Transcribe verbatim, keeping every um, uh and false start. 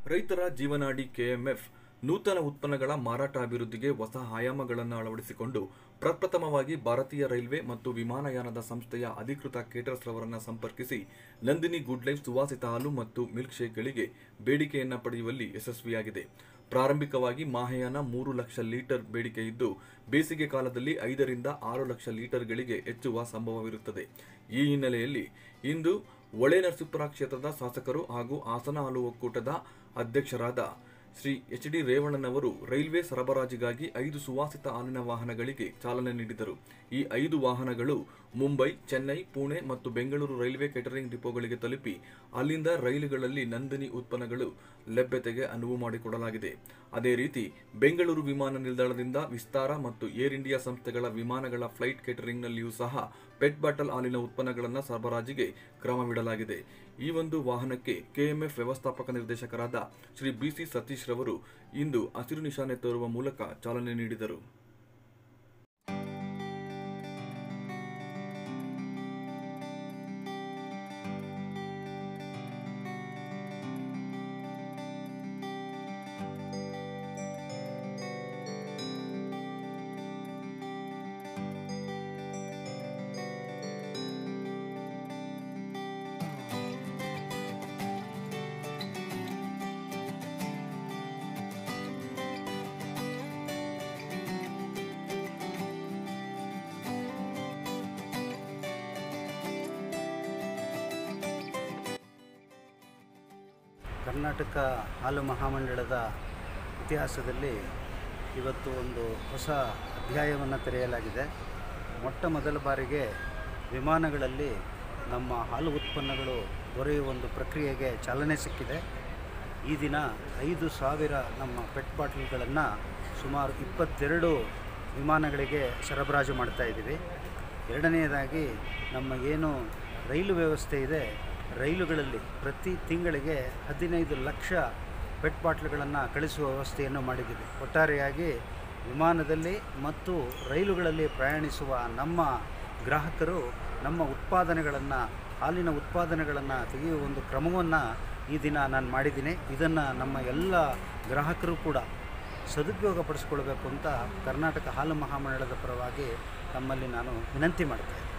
ರೈತರ ಜೀವನಾಡಿ ಕೆಎಂಎಫ್ ನೂತನ ಉತ್ಪನ್ನಗಳ ಮಾರಾಟ ಅಭಿವೃದ್ಧಿಗೆ ಹೊಸ ಆಯಾಮಗಳನ್ನು ಅಳವಡಿಸಿಕೊಂಡು ಪ್ರಪ್ರಥಮವಾಗಿ ಭಾರತೀಯ ರೈಲ್ವೆ ಮತ್ತು ವಿಮಾನಯಾನದ ಸಂಸ್ಥೆಯ ಅಧಿಕೃತ ಕೇಟರ್ಸ್ ರವರನ್ನು ಸಂಪರ್ಕಿಸಿ ನಂದಿನಿ ಗುಡ್ ಲೈಫ್ ಸುವಾಸಿತ ಹಾಲು ಮತ್ತು ಮಿಲ್ಕ್ ಶೇಕ್ಗಳಿಗೆ ಬೇಡಿಕೆಯನ್ನು ಪಡೆಯುವಲ್ಲಿ ಯಶಸ್ವಿಯಾಗಿದೆ. ಪ್ರಾರಂಭಿಕವಾಗಿ ಮಾಹೆಯಾನ ಮೂರು ಲಕ್ಷ ಲೀಟರ್ ಬೇಡಿಕೆ ಇದ್ದು, ಬೇಸಿಗೆ ಕಾಲದಲ್ಲಿ ಐದರಿಂದ ಆರು ಲಕ್ಷ ಲೀಟರ್ಗಳಿಗೆ ಹೆಚ್ಚುವ ಸಂಭವವಿರುತ್ತದೆ. ಈ ಹಿನ್ನೆಲೆಯಲ್ಲಿ ಇಂದು ಹೊಳೆನರಸೀಪುರ ಕ್ಷೇತ್ರದ ಶಾಸಕರು ಹಾಗೂ ಹಾಸನ ಹಾಲು ಒಕ್ಕೂಟದ ಅಧ್ಯಕ್ಷರಾದ ಶ್ರೀ ಎಚ್ ಡಿ ರೇವಣ್ಣನವರು ರೈಲ್ವೆ ಸರಬರಾಜಿಗಾಗಿ ಐದು ಸುವಾಸಿತ ಹಾಲಿನ ವಾಹನಗಳಿಗೆ ಚಾಲನೆ ನೀಡಿದರು. ಈ ಐದು ವಾಹನಗಳು ಮುಂಬೈ, ಚೆನ್ನೈ, ಪುಣೆ ಮತ್ತು ಬೆಂಗಳೂರು ರೈಲ್ವೆ ಕೇಟರಿಂಗ್ ಡಿಪೋಗಳಿಗೆ ತಲುಪಿ ಅಲ್ಲಿಂದ ರೈಲುಗಳಲ್ಲಿ ನಂದಿನಿ ಉತ್ಪನ್ನಗಳು ಲಭ್ಯತೆಗೆ ಅನುವು ಮಾಡಿಕೊಡಲಾಗಿದೆ. ಅದೇ ರೀತಿ ಬೆಂಗಳೂರು ವಿಮಾನ ನಿಲ್ದಾಣದಿಂದ ವಿಸ್ತಾರ ಮತ್ತು ಏರ್ ಇಂಡಿಯಾ ಸಂಸ್ಥೆಗಳ ವಿಮಾನಗಳ ಫ್ಲೈಟ್ ಕೇಟರಿಂಗ್ನಲ್ಲಿಯೂ ಸಹ ಪೆಟ್ ಬಾಟಲ್ ಹಾಲಿನ ಉತ್ಪನ್ನಗಳನ್ನು ಸರಬರಾಜಿಗೆ ಕ್ರಮವಿಡಲಾಗಿದೆ. ಈ ಒಂದು ವಾಹನಕ್ಕೆ ಕೆಎಂಎಫ್ ವ್ಯವಸ್ಥಾಪಕ ನಿರ್ದೇಶಕರಾದ ಶ್ರೀ ಬಿಸಿ ಸತೀಶ್ ರವರು ಇಂದು ಹಸಿರು ನಿಶಾನೆ ತೋರುವ ಮೂಲಕ ಚಾಲನೆ ನೀಡಿದರು. ಕರ್ನಾಟಕ ಹಾಲು ಮಹಾಮಂಡಳದ ಇತಿಹಾಸದಲ್ಲಿ ಇವತ್ತು ಒಂದು ಹೊಸ ಅಧ್ಯಾಯವನ್ನು ತೆರೆಯಲಾಗಿದೆ. ಮೊಟ್ಟ ಮೊದಲ ಬಾರಿಗೆ ವಿಮಾನಗಳಲ್ಲಿ ನಮ್ಮ ಹಾಲು ಉತ್ಪನ್ನಗಳು ದೊರೆಯುವ ಒಂದು ಪ್ರಕ್ರಿಯೆಗೆ ಚಾಲನೆ ಸಿಕ್ಕಿದೆ. ಈ ದಿನ ಐದು ಸಾವಿರ ನಮ್ಮ ಪೆಟ್ ಬಾಟಲ್ಗಳನ್ನು ಸುಮಾರು ಇಪ್ಪತ್ತೆರಡು ವಿಮಾನಗಳಿಗೆ ಸರಬರಾಜು ಮಾಡ್ತಾ ಇದ್ದೀವಿ. ಎರಡನೆಯದಾಗಿ ನಮ್ಮ ಏನು ರೈಲು ವ್ಯವಸ್ಥೆ ಇದೆ, ರೈಲುಗಳಲ್ಲಿ ಪ್ರತಿ ತಿಂಗಳಿಗೆ ಹದಿನೈದು ಲಕ್ಷ ಪೆಟ್ ಬಾಟ್ಲ್ಗಳನ್ನು ಕಳಿಸುವ ವ್ಯವಸ್ಥೆಯನ್ನು ಮಾಡಿದ್ದೀವಿ. ಒಟ್ಟಾರೆಯಾಗಿ ವಿಮಾನದಲ್ಲಿ ಮತ್ತು ರೈಲುಗಳಲ್ಲಿ ಪ್ರಯಾಣಿಸುವ ನಮ್ಮ ಗ್ರಾಹಕರು ನಮ್ಮ ಉತ್ಪಾದನೆಗಳನ್ನು ಹಾಲಿನ ಉತ್ಪಾದನೆಗಳನ್ನು ತೆಗೆಯುವ ಒಂದು ಕ್ರಮವನ್ನು ಈ ದಿನ ನಾನು ಮಾಡಿದ್ದೀನಿ. ಇದನ್ನು ನಮ್ಮ ಎಲ್ಲ ಗ್ರಾಹಕರು ಕೂಡ ಸದುಪಯೋಗ ಪಡಿಸ್ಕೊಳ್ಬೇಕು ಅಂತ ಕರ್ನಾಟಕ ಹಾಲು ಮಹಾಮಂಡಳದ ಪರವಾಗಿ ತಮ್ಮಲ್ಲಿ ನಾನು ವಿನಂತಿ ಮಾಡ್ತೇನೆ.